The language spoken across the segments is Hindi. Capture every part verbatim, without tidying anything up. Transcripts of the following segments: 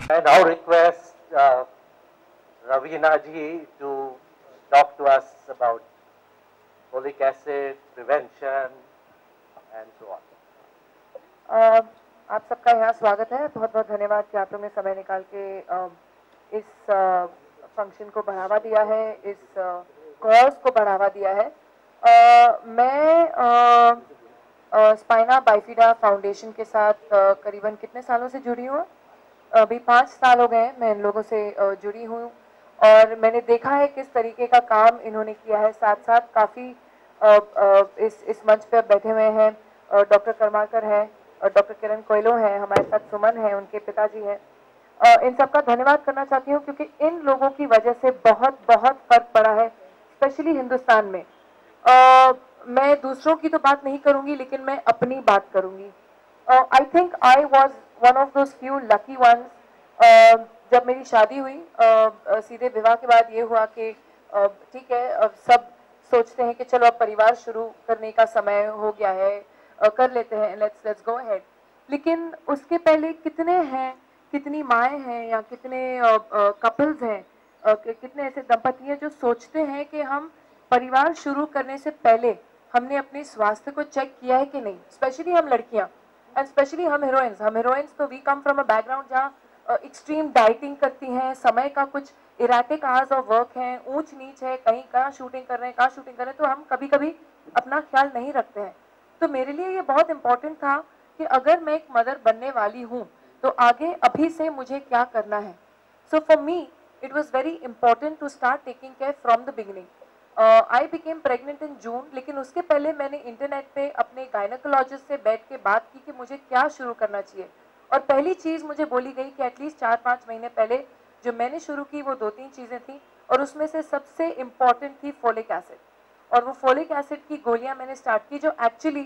I now request uh, Raveena ji to talk to us about folic acid prevention and so on. uh, आप सबका यहाँ स्वागत है। बहुत बहुत धन्यवाद कि आप लोगों ने समय निकाल के uh, इस फंक्शन uh, को बढ़ावा दिया है, इस कॉज uh, को बढ़ावा दिया है। uh, मैं स्पाइना बाइफिडा फाउंडेशन के साथ uh, करीबन कितने सालों से जुड़ी हूँ? अभी पाँच साल हो गए मैं इन लोगों से uh, जुड़ी हूँ और मैंने देखा है किस तरीके का काम इन्होंने किया है। साथ साथ काफ़ी uh, uh, इस इस मंच पर बैठे हुए हैं डॉक्टर कर्माकर हैं और डॉक्टर किरण कोयलो हैं, हमारे साथ सुमन हैं, उनके पिताजी हैं। इन सबका धन्यवाद करना चाहती हूँ क्योंकि इन लोगों की वजह से बहुत बहुत फर्क पड़ा है, स्पेशली हिंदुस्तान में। uh, मैं दूसरों की तो बात नहीं करूँगी लेकिन मैं अपनी बात करूँगी। I think I was one of those few lucky ones. जब मेरी शादी हुई uh, सीधे विवाह के बाद ये हुआ कि ठीक uh, है, अब सब सोचते हैं कि चलो अब परिवार शुरू करने का समय हो गया है, Uh, कर लेते हैं, लेट्स लेट्स गो अहेड। लेकिन उसके पहले कितने हैं, कितनी माएँ हैं या कितने कपल्स uh, uh, हैं, uh, कि, कितने ऐसे दंपति हैं जो सोचते हैं कि हम परिवार शुरू करने से पहले हमने अपने स्वास्थ्य को चेक किया है कि नहीं। स्पेशली हम लड़कियां एंड स्पेशली हम हीरोइंस हम हीरोइंस तो we come from a background जहाँ एक्सट्रीम डाइटिंग करती हैं, समय का कुछ इराटिक आवर्स ऑफ वर्क है, ऊंच नीच है, कहीं कहाँ शूटिंग कर रहे हैं, कहाँ शूटिंग कर रहे हैं, तो हम कभी कभी अपना ख्याल नहीं रखते हैं। तो मेरे लिए ये बहुत इम्पोर्टेंट था कि अगर मैं एक मदर बनने वाली हूँ तो आगे अभी से मुझे क्या करना है। So for me it was very important to start taking care from the beginning. I became pregnant in June, लेकिन उसके पहले मैंने इंटरनेट पे अपने गायनेकोलॉजिस्ट से बैठ के बात की कि मुझे क्या शुरू करना चाहिए। और पहली चीज़ मुझे बोली गई कि एटलीस्ट चार पाँच महीने पहले जो मैंने शुरू की वो दो तीन चीज़ें थी और उसमें से सबसे इम्पॉर्टेंट थी फोलिक एसिड। और वो फोलिक एसिड की गोलियां मैंने स्टार्ट की, जो एक्चुअली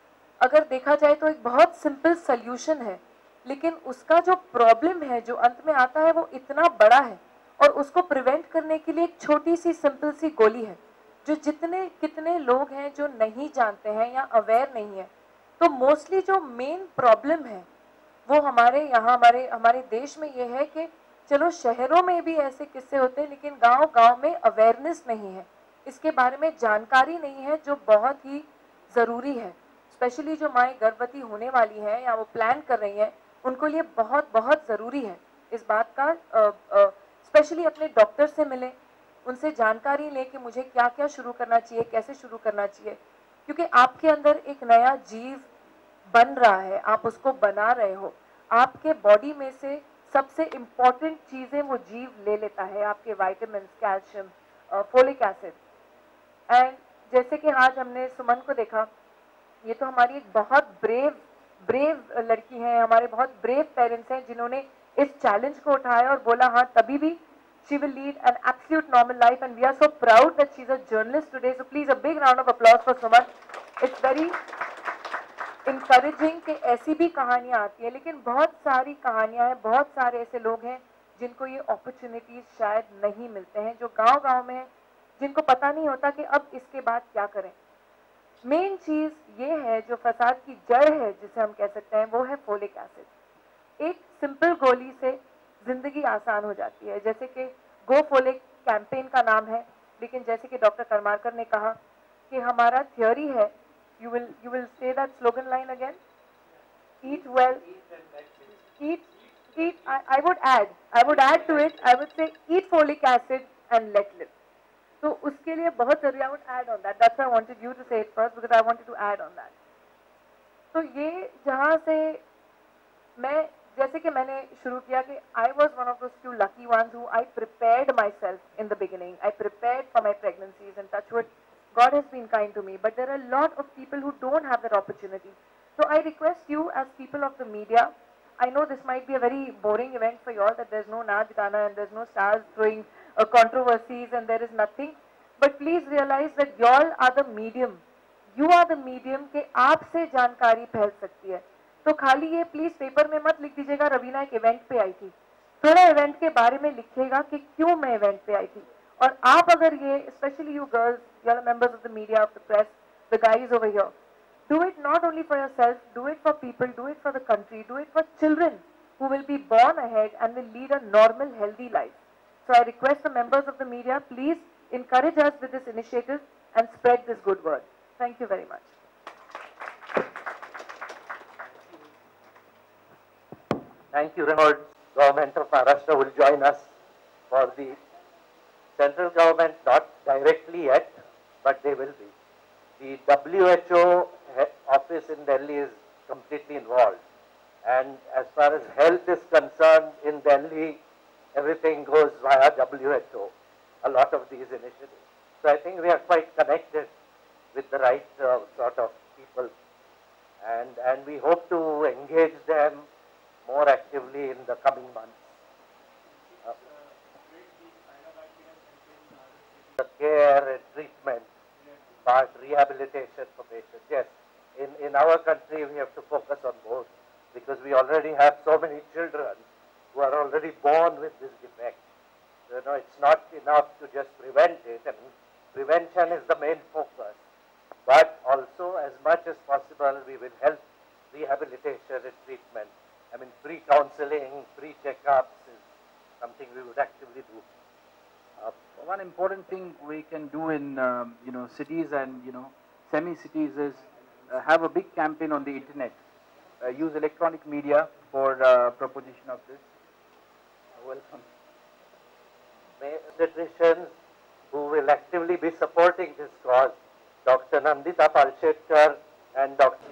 अगर देखा जाए तो एक बहुत सिंपल सोल्यूशन है, लेकिन उसका जो प्रॉब्लम है जो अंत में आता है वो इतना बड़ा है और उसको प्रिवेंट करने के लिए एक छोटी सी सिंपल सी गोली है जो जितने कितने लोग हैं जो नहीं जानते हैं या अवेयर नहीं है। तो मोस्टली जो मेन प्रॉब्लम है वो हमारे यहाँ हमारे हमारे देश में ये है कि चलो शहरों में भी ऐसे किस्से होते हैं लेकिन गांव गांव में अवेयरनेस नहीं है, इसके बारे में जानकारी नहीं है, जो बहुत ही ज़रूरी है। स्पेशली जो माएँ गर्भवती होने वाली हैं या वो प्लान कर रही हैं, उनको लिए बहुत बहुत ज़रूरी है इस बात का। स्पेशली अपने डॉक्टर से मिलें, उनसे जानकारी लें कि मुझे क्या क्या शुरू करना चाहिए, कैसे शुरू करना चाहिए, क्योंकि आपके अंदर एक नया जीव बन रहा है, आप उसको बना रहे हो। आपके बॉडी में से सबसे इम्पॉर्टेंट चीज़ें वो जीव ले लेता है, आपके vitamin, calcium, folic acid. And जैसे कि आज हमने सुमन को देखा, ये तो हमारी एक बहुत ब्रेव ब्रेव लड़की है, हमारे बहुत ब्रेव पेरेंट्स हैं जिन्होंने इस चैलेंज को उठाया और बोला हाँ तभी भी she will lead an absolute normal life and we are so proud that she is a journalist today. So please a big round of applause for Suman. It's very encouraging कि ऐसी भी कहानियाँ आती हैं, लेकिन बहुत सारी कहानियाँ हैं, बहुत सारे ऐसे लोग हैं जिनको ये अपॉर्चुनिटीज शायद नहीं मिलते हैं, जो गाँव गाँव में हैं, जिनको पता नहीं होता कि अब इसके बाद क्या करें। मेन चीज़ ये है जो फसाद की जड़ है जिसे हम कह सकते हैं, वो है फोलिक एसिड। एक सिंपल गोली से जिंदगी आसान हो जाती है, जैसे कि गो फोलिक कैंपेन का नाम है, लेकिन जैसे कि डॉक्टर करमाकर ने कहा कि हमारा थियोरी है, you will you will say that slogan line again, eat well, eat eat I would add I would add to it, I would say eat folic acid and let live. तो उसके लिए बहुत जरूरी, I would add on that, that's why I wanted you to say it first because I wanted to add on that. तो ये जहाँ से मैं, जैसे कि मैंने शुरू किया कि I was one of those few lucky ones who I prepared my self in the beginning, I prepared for my pregnancies and touch wood God has been kind to me, but there are a lot of people who don't have that opportunity. So I request you as people of the media, I know this might be a very boring event for you all, that there's no Naaj Gana and there's no stars throwing uh, controversies and there is nothing, but please realize that you all are the medium. You are the medium के आपसे जानकारी फैल सकती है। तो खाली ये प्लीज पेपर में मत लिख दीजिएगा रवीना एक इवेंट पे आई थी, थोड़ा इवेंट के बारे में लिखिएगा कि क्यों मैं इवेंट पे आई थी। और आप अगर ये, specially you girls, you are members of the media, of the press, the guys over here, do it not only for yourself, do it for people, do it for the country, do it for children who will be born ahead and will lead a normal, healthy life. So I request the members of the media, please encourage us with this initiative and spread this good word. Thank you very much. Thank you, Reynolds. Government of Maharashtra will join us for the central government, not directly yet, but they will be. The W H O office in Delhi is completely involved. And as far as health is concerned in Delhi, everything goes via W H O, a lot of these initiatives. So I think we are quite connected with the right uh, sort of people. And, and we hope to engage them more actively in the coming months. Uh, the care and treatment part, rehabilitation for patients. Yes, in, in our country we have to focus on both because we already have so many children who are already born with this defect. So, you know, it's not enough to just prevent it. I mean, prevention is the main focus. But also, as much as possible, we will help rehabilitation and treatment. I mean, free counseling, free checkups is something we would actively do. Uh, one important thing we can do in um, you know cities and you know semi-cities is uh, have a big campaign on the internet. Uh, use electronic media for uh, proposition of this. Uh, welcome. Pediatricians who will actively be supporting this cause, Doctor Nandita Palshetkar and Doctor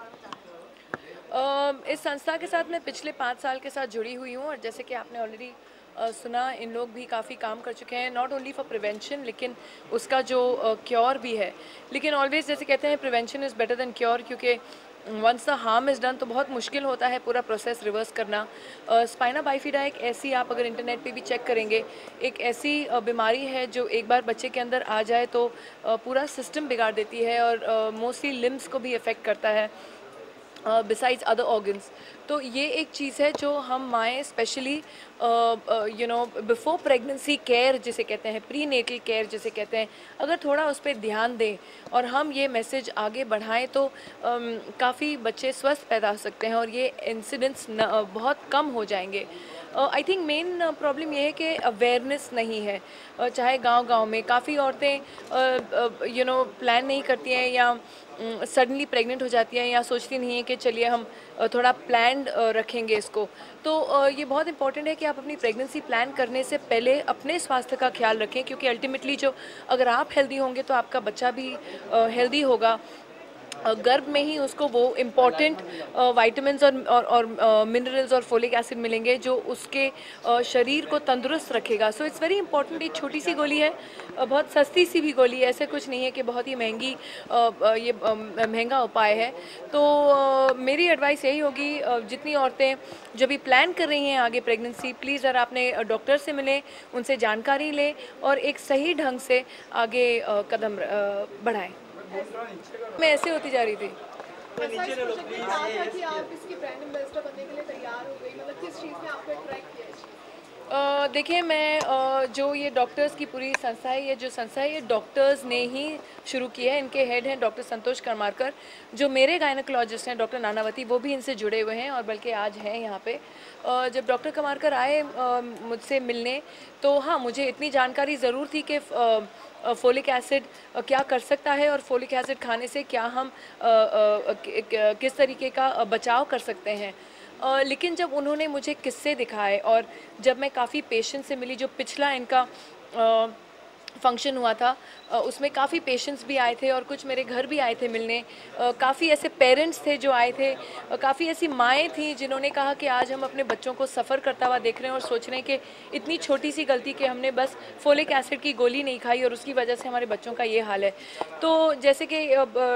Uh, इस संस्था के साथ मैं पिछले पाँच साल के साथ जुड़ी हुई हूँ और जैसे कि आपने ऑलरेडी uh, सुना, इन लोग भी काफ़ी काम कर चुके हैं, नॉट ओनली फॉर प्रिवेंशन लेकिन उसका जो क्योर uh, भी है. लेकिन ऑलवेज जैसे कहते हैं prevention is better than cure, क्योंकि once the harm is done तो बहुत मुश्किल होता है पूरा प्रोसेस रिवर्स करना. स्पाइना बाइफिडा एक ऐसी, आप अगर इंटरनेट पे भी चेक करेंगे, एक ऐसी uh, बीमारी है जो एक बार बच्चे के अंदर आ जाए तो uh, पूरा सिस्टम बिगाड़ देती है और मोस्टली uh, लिम्स को भी इफ़ेक्ट करता है बिसाइड्स अदर ऑर्गन्स. तो ये एक चीज़ है जो हम माएँ specially you know before pregnancy care जिसे कहते हैं, प्री नेटल केयर जिसे कहते हैं, अगर थोड़ा उस पर ध्यान दें और हम ये मैसेज आगे बढ़ाएं तो um, काफ़ी बच्चे स्वस्थ पैदा हो सकते हैं और ये इंसिडेंट्स बहुत कम हो जाएंगे. आई थिंक मेन प्रॉब्लम ये है कि अवेयरनेस नहीं है. uh, चाहे गांव-गांव में काफ़ी औरतें यू नो प्लान नहीं करती हैं या सडनली प्रेग्नेंट हो जाती हैं या सोचती नहीं है कि चलिए हम थोड़ा प्लान रखेंगे इसको. तो ये बहुत इंपॉर्टेंट है कि आप अपनी प्रेगनेंसी प्लान करने से पहले अपने स्वास्थ्य का ख्याल रखें, क्योंकि अल्टीमेटली जो अगर आप हेल्दी होंगे तो आपका बच्चा भी हेल्दी होगा. गर्भ में ही उसको वो इम्पॉर्टेंट वाइटामिन्स और और, और मिनरल्स और फोलिक एसिड मिलेंगे जो उसके uh, शरीर को तंदुरुस्त रखेगा. So it's very important. एक छोटी सी गोली है, uh, बहुत सस्ती सी भी गोली है, ऐसे कुछ नहीं है कि बहुत ही महंगी uh, ये uh, महंगा उपाय है. तो uh, मेरी एडवाइस यही होगी, uh, जितनी औरतें जो भी प्लान कर रही हैं आगे प्रेगनेंसी, प्लीज़ ज़रा अपने डॉक्टर से मिलें, उनसे जानकारी लें और एक सही ढंग से आगे uh, कदम uh, बढ़ाएं. मैं ऐसे होती जा रही थी. देखिए, मैं uh, जो ये डॉक्टर्स की पूरी संस्था है, ये जो संस्था है ये डॉक्टर्स ने ही शुरू की है. इनके हेड हैं डॉक्टर संतोष करमारकर, जो मेरे गायनोकोलॉजिस्ट हैं डॉक्टर नानावती, वो भी इनसे जुड़े हुए हैं और बल्कि आज हैं यहाँ पे. uh, जब डॉक्टर करमारकर आए uh, मुझसे मिलने तो हाँ, मुझे इतनी जानकारी ज़रूर थी कि uh, फोलिक एसिड क्या कर सकता है और फोलिक एसिड खाने से क्या हम किस तरीके का बचाव कर सकते हैं. लेकिन जब उन्होंने मुझे किस्से दिखाए और जब मैं काफ़ी पेशेंट से मिली, जो पिछला इनका फंक्शन हुआ था उसमें काफ़ी पेशेंट्स भी आए थे और कुछ मेरे घर भी आए थे मिलने. काफ़ी ऐसे पेरेंट्स थे जो आए थे, काफ़ी ऐसी माएँ थीं जिन्होंने कहा कि आज हम अपने बच्चों को सफ़र करता हुआ देख रहे हैं और सोच रहे हैं कि इतनी छोटी सी गलती कि हमने बस फोलिक एसिड की गोली नहीं खाई और उसकी वजह से हमारे बच्चों का ये हाल है. तो जैसे कि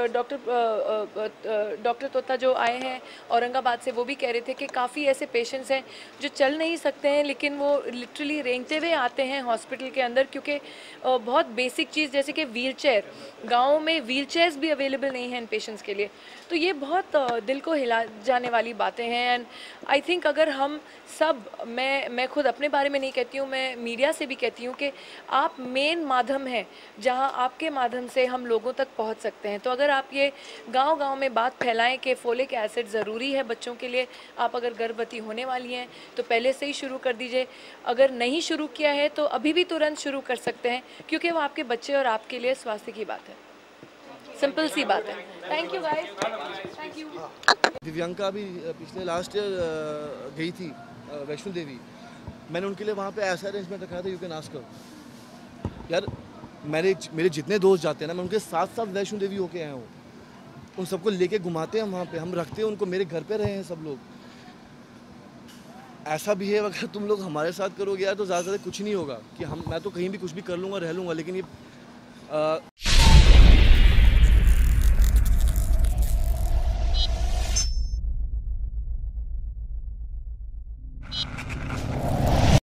डॉक्टर डॉक्टर तोता जो आए हैं औरंगाबाद से, वो भी कह रहे थे कि काफ़ी ऐसे पेशेंट्स हैं जो चल नहीं सकते हैं लेकिन वो लिटरली रेंगते हुए आते हैं हॉस्पिटल के अंदर, क्योंकि बहुत बेसिक चीज़ जैसे कि व्हील चेयर, गाँव में व्हील चेयर्स भी अवेलेबल नहीं हैं इन पेशेंट्स के लिए। तो ये बहुत दिल को हिला जाने वाली बातें हैं। एंड आई थिंक अगर हम सब, मैं मैं खुद अपने बारे में नहीं कहती हूँ, मैं मीडिया से भी कहती हूँ कि आप मेन माध्यम हैं जहाँ आपके माध्यम से हम लोगों तक पहुँच सकते हैं। तो अगर आप ये गांव-गांव में बात फैलाएं कि फोलिक एसिड ज़रूरी है बच्चों के लिए, आप अगर गर्भवती होने वाली हैं तो पहले से ही शुरू कर दीजिए। अगर नहीं शुरू किया है तो अभी भी तुरंत शुरू कर सकते हैं, क्योंकि वो आपके बच्चे और आपके लिए स्वास्थ्य की बात है। सिंपल सी बात है। Thank you guys, thank you. Divyanka भी पिछले लास्ट ईयर गई थी वैष्णो देवी, मैंने उनके लिए वहाँ पे ऐसा अरेंजमेंट रखा था, यू कैन आस्क कर। यार मेरे मेरे जितने दोस्त जाते हैं ना, मैं उनके साथ साथ वैष्णो देवी होके आया हूँ, उन सबको लेके घुमाते हैं वहाँ पे, हम रखते हैं उनको, मेरे घर पे रहे हैं सब लोग। ऐसा बिहेव अगर तुम लोग हमारे साथ करोगे यार तो ज़्यादा से ज़्यादा कुछ नहीं होगा कि हम, मैं तो कहीं भी कुछ भी कर लूँगा, रह लूँगा, लेकिन ये आ,